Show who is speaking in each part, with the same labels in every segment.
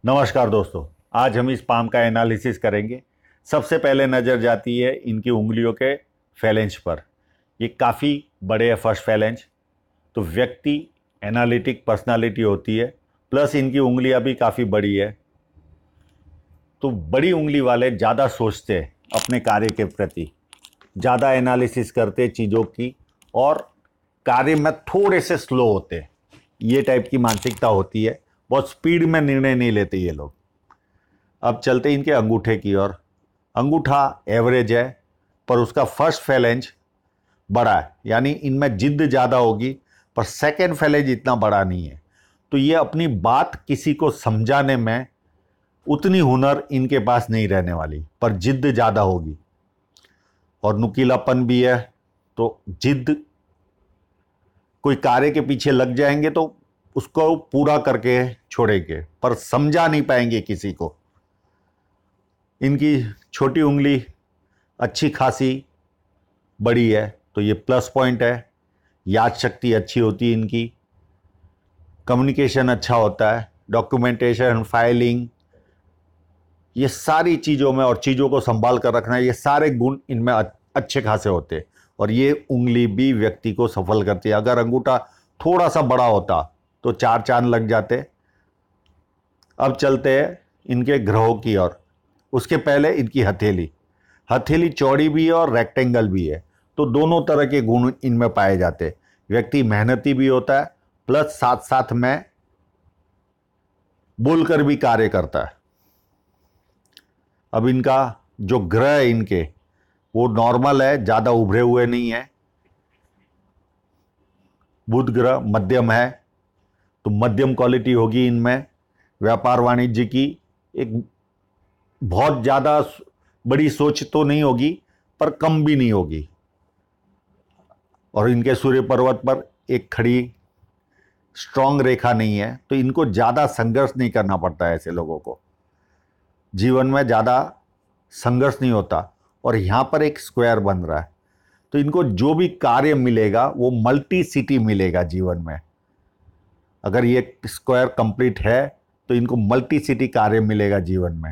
Speaker 1: नमस्कार दोस्तों, आज हम इस पाम का एनालिसिस करेंगे। सबसे पहले नज़र जाती है इनकी उंगलियों के फैलेंज पर। ये काफ़ी बड़े है फर्स्ट फैलेंज, तो व्यक्ति एनालिटिक पर्सनालिटी होती है, प्लस इनकी उंगलियां भी काफ़ी बड़ी है। तो बड़ी उंगली वाले ज़्यादा सोचते हैं अपने कार्य के प्रति, ज़्यादा एनालिसिस करते चीज़ों की, और कार्य में थोड़े से स्लो होते हैं। ये टाइप की मानसिकता होती है, बहुत स्पीड में निर्णय नहीं लेते ये लोग। अब चलते इनके अंगूठे की ओर। अंगूठा एवरेज है, पर उसका फर्स्ट फैलेंज बड़ा है, यानी इनमें जिद्द ज़्यादा होगी, पर सेकेंड फैलेंज इतना बड़ा नहीं है। तो ये अपनी बात किसी को समझाने में उतनी हुनर इनके पास नहीं रहने वाली, पर जिद्द ज़्यादा होगी और नुकीलापन भी है। तो जिद्द, कोई कार्य के पीछे लग जाएंगे तो उसको पूरा करके छोड़ेंगे, पर समझा नहीं पाएंगे किसी को। इनकी छोटी उंगली अच्छी खासी बड़ी है, तो ये प्लस पॉइंट है। याद शक्ति अच्छी होती है इनकी, कम्युनिकेशन अच्छा होता है, डॉक्यूमेंटेशन, फाइलिंग, ये सारी चीज़ों में, और चीज़ों को संभाल कर रखना, ये सारे गुण इनमें अच्छे खासे होते हैं। और ये उंगली भी व्यक्ति को सफल करती है। अगर अंगूठा थोड़ा सा बड़ा होता तो 4 चांद लग जाते। अब चलते हैं इनके ग्रहों की ओर। उसके पहले इनकी हथेली। हथेली चौड़ी भी है और रेक्टेंगल भी है, तो दोनों तरह के गुण इनमें पाए जाते हैं। व्यक्ति मेहनती भी होता है, प्लस साथ साथ में बोलकर भी कार्य करता है। अब इनका जो ग्रह है इनके, वो नॉर्मल है, ज़्यादा उभरे हुए नहीं है। बुध ग्रह मध्यम है, तो मध्यम क्वालिटी होगी इनमें। व्यापार वाणिज्य की एक बहुत ज़्यादा बड़ी सोच तो नहीं होगी, पर कम भी नहीं होगी। और इनके सूर्य पर्वत पर एक खड़ी स्ट्रांग रेखा नहीं है, तो इनको ज़्यादा संघर्ष नहीं करना पड़ता है। ऐसे लोगों को जीवन में ज़्यादा संघर्ष नहीं होता। और यहाँ पर एक स्क्वायर बन रहा है, तो इनको जो भी कार्य मिलेगा वो मल्टी सिटी मिलेगा जीवन में। अगर ये स्क्वायर कंप्लीट है तो इनको मल्टी सिटी कार्य मिलेगा जीवन में।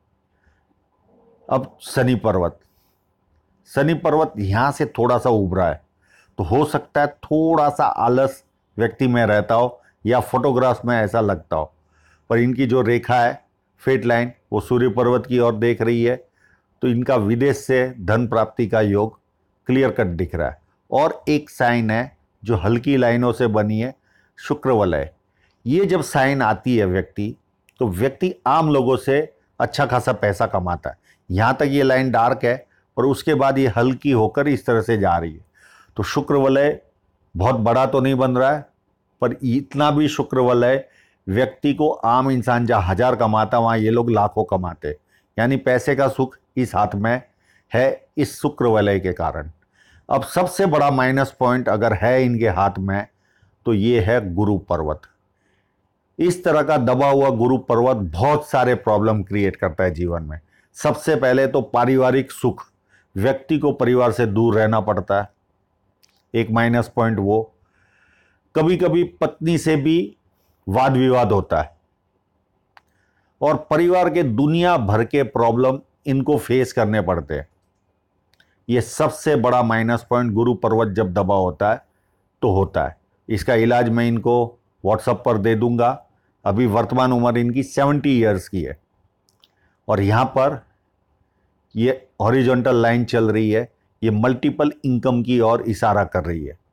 Speaker 1: अब शनि पर्वत। शनि पर्वत यहाँ से थोड़ा सा उभरा है, तो हो सकता है थोड़ा सा आलस व्यक्ति में रहता हो, या फोटोग्राफ्स में ऐसा लगता हो। पर इनकी जो रेखा है, फेट लाइन, वो सूर्य पर्वत की ओर देख रही है, तो इनका विदेश से धन प्राप्ति का योग क्लियर कट दिख रहा है। और एक साइन है जो हल्की लाइनों से बनी है, शुक्र वलय। ये जब साइन आती है व्यक्ति, तो व्यक्ति आम लोगों से अच्छा खासा पैसा कमाता है। यहाँ तक ये लाइन डार्क है, और उसके बाद ये हल्की होकर इस तरह से जा रही है। तो शुक्र वलय बहुत बड़ा तो नहीं बन रहा है, पर इतना भी शुक्र वलय व्यक्ति को, आम इंसान जहाँ 1000 कमाता वहाँ ये लोग लाखों कमाते। यानी पैसे का सुख इस हाथ में है, इस शुक्र वलय के कारण। अब सबसे बड़ा माइनस पॉइंट अगर है इनके हाथ में, तो ये है गुरु पर्वत। इस तरह का दबा हुआ गुरु पर्वत बहुत सारे प्रॉब्लम क्रिएट करता है जीवन में। सबसे पहले तो पारिवारिक सुख, व्यक्ति को परिवार से दूर रहना पड़ता है, एक माइनस पॉइंट वो। कभी कभी पत्नी से भी वाद विवाद होता है, और परिवार के दुनिया भर के प्रॉब्लम इनको फेस करने पड़ते हैं। ये सबसे बड़ा माइनस पॉइंट गुरु पर्वत जब दबा होता है तो होता है। इसका इलाज मैं इनको व्हाट्सएप पर दे दूंगा। अभी वर्तमान उम्र इनकी 70 ईयर्स की है, और यहाँ पर ये हॉरिजॉन्टल लाइन चल रही है, ये मल्टीपल इनकम की ओर इशारा कर रही है।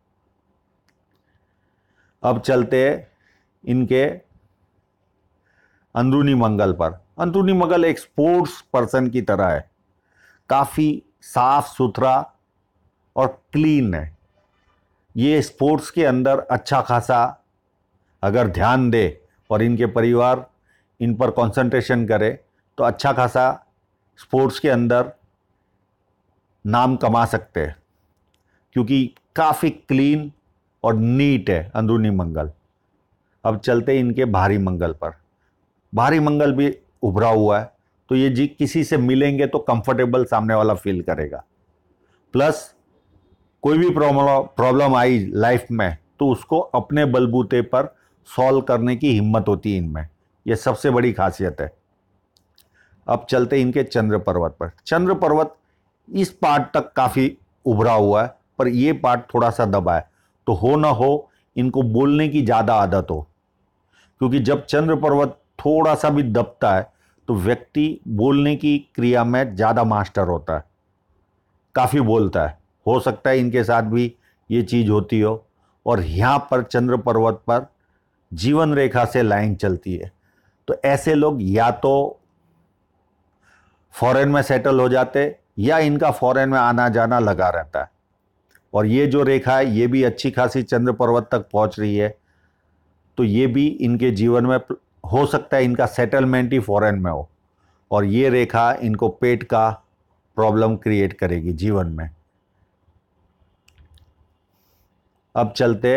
Speaker 1: अब चलते इनके अंदरूनी मंगल पर। अंदरूनी मंगल एक स्पोर्ट्स पर्सन की तरह है, काफ़ी साफ सुथरा और क्लीन है। ये स्पोर्ट्स के अंदर अच्छा खासा अगर ध्यान दे और इनके परिवार इन पर कंसंट्रेशन करे, तो अच्छा खासा स्पोर्ट्स के अंदर नाम कमा सकते हैं, क्योंकि काफ़ी क्लीन और नीट है अंदरूनी मंगल। अब चलते इनके भारी मंगल पर। भारी मंगल भी उभरा हुआ है, तो ये जी किसी से मिलेंगे तो कंफर्टेबल सामने वाला फील करेगा। प्लस कोई भी प्रॉब्लम आई लाइफ में, तो उसको अपने बलबूते पर सॉल्व करने की हिम्मत होती है इनमें। ये सबसे बड़ी खासियत है। अब चलते इनके चंद्र पर्वत पर। चंद्र पर्वत इस पार्ट तक काफी उभरा हुआ है, पर ये पार्ट थोड़ा सा दबा है। तो हो ना हो इनको बोलने की ज्यादा आदत हो, क्योंकि जब चंद्र पर्वत थोड़ा सा भी दबता है तो व्यक्ति बोलने की क्रिया में ज्यादा मास्टर होता है, काफी बोलता है। हो सकता है इनके साथ भी ये चीज होती हो। और यहां पर चंद्र पर्वत पर जीवन रेखा से लाइन चलती है, तो ऐसे लोग या तो फॉरेन में सेटल हो जाते या इनका फॉरेन में आना जाना लगा रहता है। और ये जो रेखा है ये भी अच्छी खासी चंद्र पर्वत तक पहुंच रही है, तो ये भी इनके जीवन में हो सकता है इनका सेटलमेंट ही फॉरेन में हो, और ये रेखा इनको पेट का प्रॉब्लम क्रिएट करेगी जीवन में। अब चलते,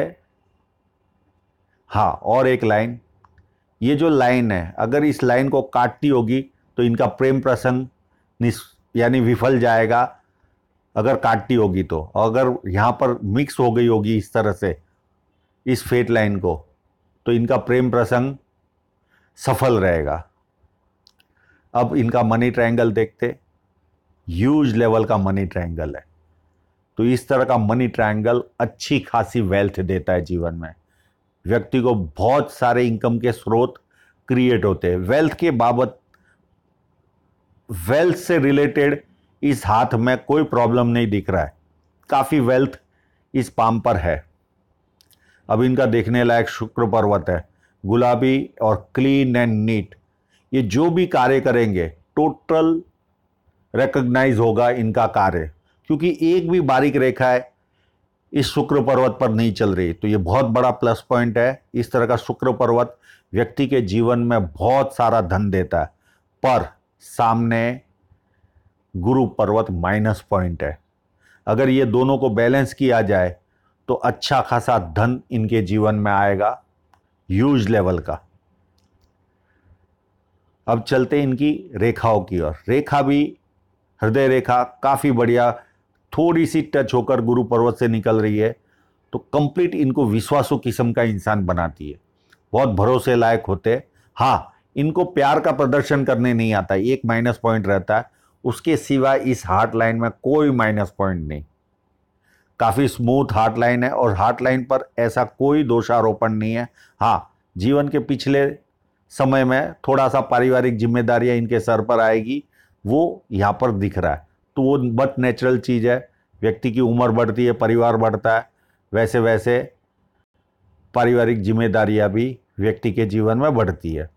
Speaker 1: हाँ, और एक लाइन, ये जो लाइन है अगर इस लाइन को काटती होगी तो इनका प्रेम प्रसंग यानी विफल जाएगा, अगर काटती होगी तो। अगर यहां पर मिक्स हो गई होगी इस तरह से इस फेट लाइन को, तो इनका प्रेम प्रसंग सफल रहेगा। अब इनका मनी ट्रायंगल देखते, ह्यूज लेवल का मनी ट्रायंगल है। तो इस तरह का मनी ट्रायंगल अच्छी खासी वेल्थ देता है जीवन में। व्यक्ति को बहुत सारे इनकम के स्रोत क्रिएट होते हैं। वेल्थ के बाबत, वेल्थ से रिलेटेड इस हाथ में कोई प्रॉब्लम नहीं दिख रहा है, काफी वेल्थ इस पाम पर है। अब इनका देखने लायक शुक्र पर्वत है, गुलाबी और क्लीन एंड नीट। ये जो भी कार्य करेंगे टोटल रिकॉग्नाइज होगा इनका कार्य, क्योंकि एक भी बारीक रेखा है इस शुक्र पर्वत पर नहीं चल रही। तो ये बहुत बड़ा प्लस पॉइंट है। इस तरह का शुक्र पर्वत व्यक्ति के जीवन में बहुत सारा धन देता है, पर सामने गुरु पर्वत माइनस पॉइंट है। अगर ये दोनों को बैलेंस किया जाए तो अच्छा खासा धन इनके जीवन में आएगा, ह्यूज लेवल का। अब चलते इनकी रेखाओं की ओर। रेखा भी हृदय रेखा काफी बढ़िया, थोड़ी सी टच होकर गुरु पर्वत से निकल रही है, तो कंप्लीट इनको विश्वासु किस्म का इंसान बनाती है। बहुत भरोसे लायक होते हैं। हाँ, इनको प्यार का प्रदर्शन करने नहीं आता, एक माइनस पॉइंट रहता है, उसके सिवा इस हार्ट लाइन में कोई माइनस पॉइंट नहीं। काफी स्मूथ हार्ट लाइन है और हार्ट लाइन पर ऐसा कोई दोषारोपण नहीं है। हाँ, जीवन के पिछले समय में थोड़ा सा पारिवारिक जिम्मेदारियां इनके सर पर आएगी, वो यहाँ पर दिख रहा है। तो वो बट नेचुरल चीज है, व्यक्ति की उम्र बढ़ती है, परिवार बढ़ता है, वैसे वैसे पारिवारिक जिम्मेदारियां भी व्यक्ति के जीवन में बढ़ती है।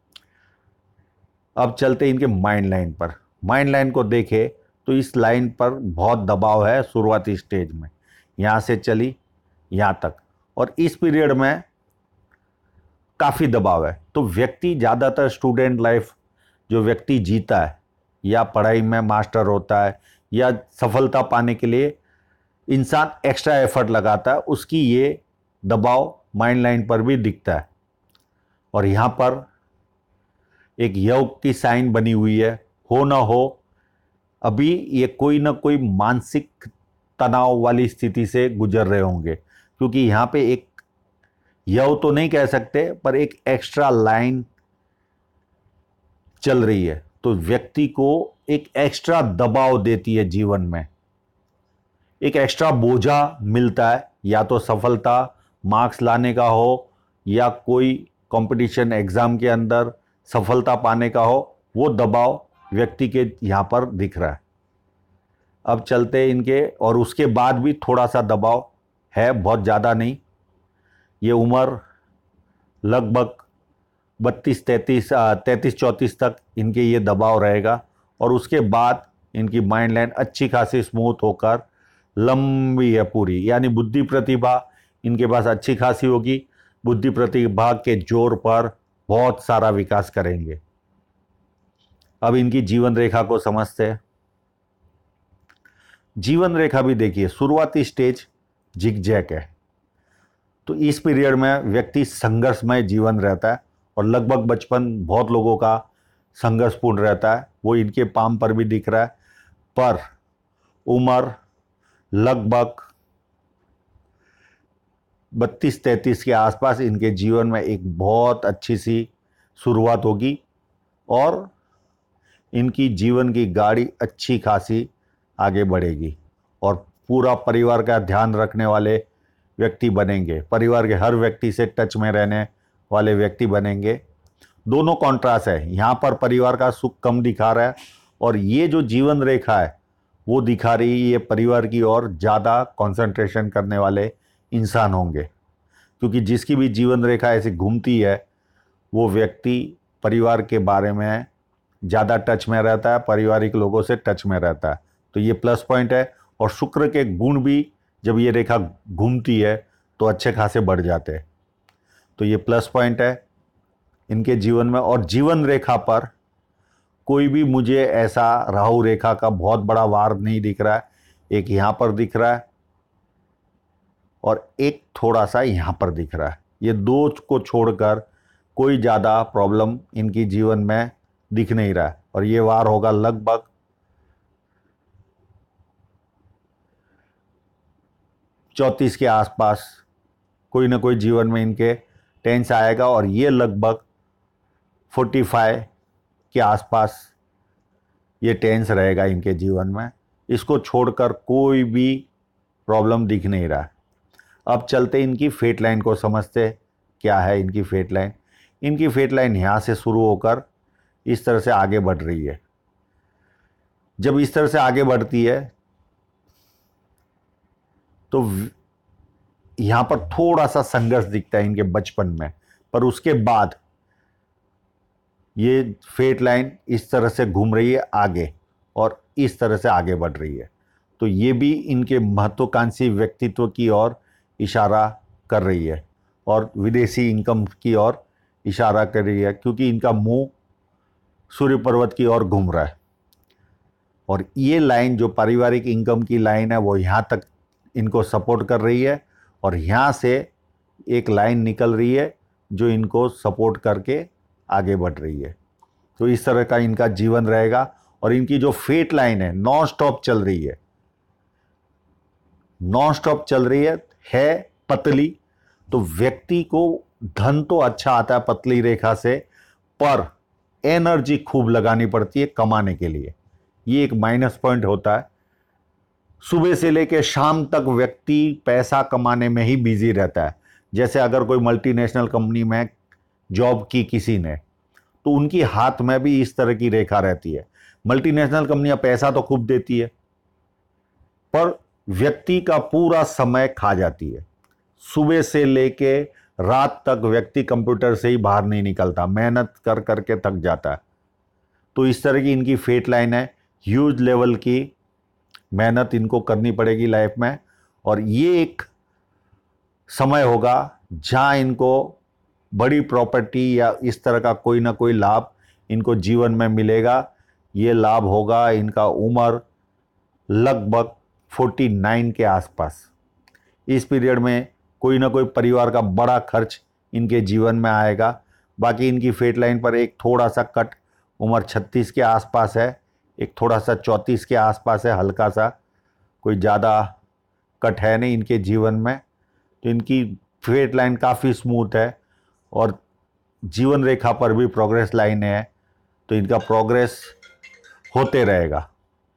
Speaker 1: अब चलते इनके माइंड लाइन पर। माइंड लाइन को देखे तो इस लाइन पर बहुत दबाव है शुरुआती स्टेज में, यहाँ से चली यहाँ तक, और इस पीरियड में काफ़ी दबाव है। तो व्यक्ति ज़्यादातर स्टूडेंट लाइफ जो व्यक्ति जीता है या पढ़ाई में मास्टर होता है या सफलता पाने के लिए इंसान एक्स्ट्रा एफर्ट लगाता है, उसकी ये दबाव माइंड लाइन पर भी दिखता है। और यहाँ पर एक योग की साइन बनी हुई है। हो ना हो अभी ये कोई ना कोई मानसिक तनाव वाली स्थिति से गुजर रहे होंगे, क्योंकि यहाँ पे एक यव तो नहीं कह सकते, पर एक एक्स्ट्रा लाइन चल रही है, तो व्यक्ति को एक एक्स्ट्रा दबाव देती है जीवन में, एक एक्स्ट्रा बोझा मिलता है, या तो सफलता मार्क्स लाने का हो या कोई कंपटीशन एग्जाम के अंदर सफलता पाने का हो, वो दबाव व्यक्ति के यहाँ पर दिख रहा है। अब चलते इनके, और उसके बाद भी थोड़ा सा दबाव है, बहुत ज़्यादा नहीं। ये उम्र लगभग 33-34 तक इनके ये दबाव रहेगा, और उसके बाद इनकी माइंड लाइन अच्छी खासी स्मूथ होकर लंबी है पूरी, यानी बुद्धि प्रतिभा इनके पास अच्छी खासी होगी। बुद्धि प्रतिभा के जोर पर बहुत सारा विकास करेंगे। अब इनकी जीवन रेखा को समझते हैं। जीवन रेखा भी देखिए, शुरुआती स्टेज जिगजैग है, तो इस पीरियड में व्यक्ति संघर्षमय जीवन रहता है, और लगभग बचपन बहुत लोगों का संघर्षपूर्ण रहता है, वो इनके पाम पर भी दिख रहा है। पर उम्र लगभग 32-33 के आसपास इनके जीवन में एक बहुत अच्छी सी शुरुआत होगी और इनकी जीवन की गाड़ी अच्छी खासी आगे बढ़ेगी और पूरा परिवार का ध्यान रखने वाले व्यक्ति बनेंगे, परिवार के हर व्यक्ति से टच में रहने वाले व्यक्ति बनेंगे। दोनों कॉन्ट्रास्ट है, यहाँ पर परिवार का सुख कम दिखा रहा है और ये जो जीवन रेखा है वो दिखा रही है ये परिवार की ओर ज़्यादा कंसंट्रेशन करने वाले इंसान होंगे, क्योंकि जिसकी भी जीवन रेखा ऐसी घूमती है वो व्यक्ति परिवार के बारे में ज़्यादा टच में रहता है, पारिवारिक लोगों से टच में रहता है। तो ये प्लस पॉइंट है। और शुक्र के गुण भी जब ये रेखा घूमती है तो अच्छे खासे बढ़ जाते हैं, तो ये प्लस पॉइंट है इनके जीवन में। और जीवन रेखा पर कोई भी मुझे ऐसा राहु रेखा का बहुत बड़ा वार नहीं दिख रहा है। एक यहाँ पर दिख रहा है और एक थोड़ा सा यहाँ पर दिख रहा है। ये दो को छोड़कर कोई ज़्यादा प्रॉब्लम इनकी जीवन में दिख नहीं रहा है। और ये वार होगा लगभग 34 के आसपास, कोई ना कोई जीवन में इनके टेंस आएगा और ये लगभग 45 के आसपास ये टेंस रहेगा इनके जीवन में। इसको छोड़कर कोई भी प्रॉब्लम दिख नहीं रहा है। अब चलते इनकी फेट लाइन को समझते क्या है इनकी फेट लाइन। इनकी फेट लाइन यहाँ से शुरू होकर इस तरह से आगे बढ़ रही है। जब इस तरह से आगे बढ़ती है तो यहाँ पर थोड़ा सा संघर्ष दिखता है इनके बचपन में, पर उसके बाद ये फेट लाइन इस तरह से घूम रही है आगे और इस तरह से आगे बढ़ रही है। तो ये भी इनके महत्वाकांक्षी व्यक्तित्व की ओर इशारा कर रही है और विदेशी इनकम की ओर इशारा कर रही है, क्योंकि इनका मुंह सूर्य पर्वत की ओर घूम रहा है। और ये लाइन जो पारिवारिक इनकम की लाइन है वो यहाँ तक इनको सपोर्ट कर रही है और यहाँ से एक लाइन निकल रही है जो इनको सपोर्ट करके आगे बढ़ रही है। तो इस तरह का इनका जीवन रहेगा। और इनकी जो फेट लाइन है नॉन स्टॉप चल रही है, नॉन स्टॉप चल रही है पतली। तो व्यक्ति को धन तो अच्छा आता है पतली रेखा से, पर एनर्जी खूब लगानी पड़ती है कमाने के लिए। ये एक माइनस पॉइंट होता है। सुबह से लेकर शाम तक व्यक्ति पैसा कमाने में ही बिजी रहता है। जैसे अगर कोई मल्टीनेशनल कंपनी में जॉब की किसी ने, तो उनकी हाथ में भी इस तरह की रेखा रहती है। मल्टीनेशनल कंपनियां पैसा तो खूब देती है, पर व्यक्ति का पूरा समय खा जाती है। सुबह से लेके रात तक व्यक्ति कंप्यूटर से ही बाहर नहीं निकलता, मेहनत कर करके थक जाता है। तो इस तरह की इनकी फेट लाइन है। ह्यूज लेवल की मेहनत इनको करनी पड़ेगी लाइफ में। और ये एक समय होगा जहां इनको बड़ी प्रॉपर्टी या इस तरह का कोई ना कोई लाभ इनको जीवन में मिलेगा। ये लाभ होगा इनका उम्र लगभग 49 के आसपास। इस पीरियड में कोई ना कोई परिवार का बड़ा खर्च इनके जीवन में आएगा। बाकी इनकी फेट लाइन पर एक थोड़ा सा कट उम्र 36 के आसपास है, एक थोड़ा सा 34 के आसपास है, हल्का सा, कोई ज़्यादा कट है नहीं इनके जीवन में। तो इनकी फेट लाइन काफ़ी स्मूथ है और जीवन रेखा पर भी प्रोग्रेस लाइन है, तो इनका प्रोग्रेस होते रहेगा।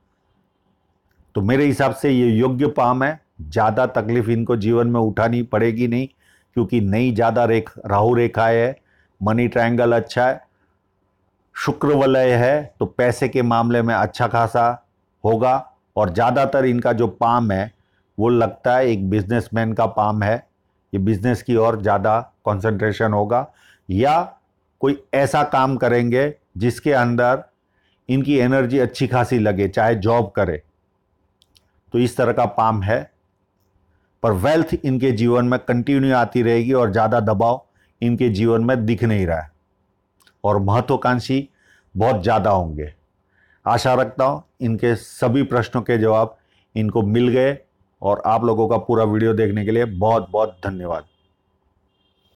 Speaker 1: तो मेरे हिसाब से ये योग्य पाम है। ज़्यादा तकलीफ इनको जीवन में उठानी पड़ेगी नहीं, क्योंकि नई ज़्यादा राहु रेखा है, मनी ट्रायंगल अच्छा है, शुक्र वलय है, तो पैसे के मामले में अच्छा खासा होगा। और ज़्यादातर इनका जो पाम है वो लगता है एक बिजनेसमैन का पाम है। ये बिजनेस की ओर ज़्यादा कंसंट्रेशन होगा या कोई ऐसा काम करेंगे जिसके अंदर इनकी एनर्जी अच्छी खासी लगे, चाहे जॉब करे। तो इस तरह का पाम है। पर वेल्थ इनके जीवन में कंटिन्यू आती रहेगी और ज़्यादा दबाव इनके जीवन में दिख नहीं रहा है और महत्वाकांक्षी बहुत ज़्यादा होंगे। आशा रखता हूँ इनके सभी प्रश्नों के जवाब इनको मिल गए और आप लोगों का पूरा वीडियो देखने के लिए बहुत बहुत धन्यवाद।